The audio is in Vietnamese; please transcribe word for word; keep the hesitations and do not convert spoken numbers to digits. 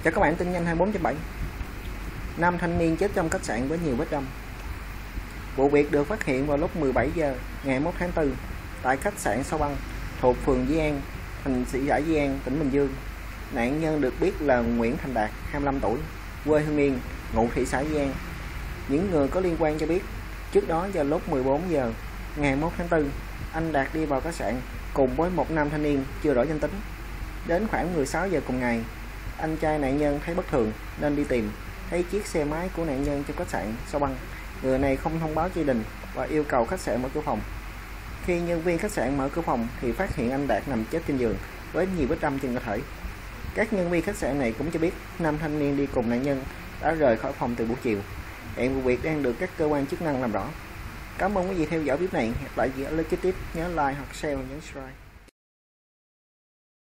Cho các bạn tin nhanh hai mươi bốn trên bảy. Nam thanh niên chết trong khách sạn với nhiều vết đâm. Vụ việc được phát hiện vào lúc mười bảy giờ ngày hai mươi mốt tháng tư tại khách sạn Sao Băng thuộc phường Di An, thành thị xã Di An, tỉnh Bình Dương. Nạn nhân được biết là Nguyễn Thành Đạt, hai mươi lăm tuổi, quê Hưng Yên, ngụ thị xã Di An. Những người có liên quan cho biết, trước đó vào lúc mười bốn giờ ngày hai mươi mốt tháng tư, anh Đạt đi vào khách sạn cùng với một nam thanh niên chưa rõ danh tính. Đến khoảng mười sáu giờ cùng ngày, anh trai nạn nhân thấy bất thường nên đi tìm, thấy chiếc xe máy của nạn nhân trong khách sạn Sao Băng. Người này không thông báo gia đình và yêu cầu khách sạn mở cửa phòng. Khi nhân viên khách sạn mở cửa phòng thì phát hiện anh Đạt nằm chết trên giường với nhiều vết đâm trên cơ thể. Các nhân viên khách sạn này cũng cho biết nam thanh niên đi cùng nạn nhân đã rời khỏi phòng từ buổi chiều. Hiện vụ việc đang được các cơ quan chức năng làm rõ. Cảm ơn quý vị theo dõi clip này. Hẹn lại ở clip tiếp, nhớ like hoặc share và nhấn subscribe.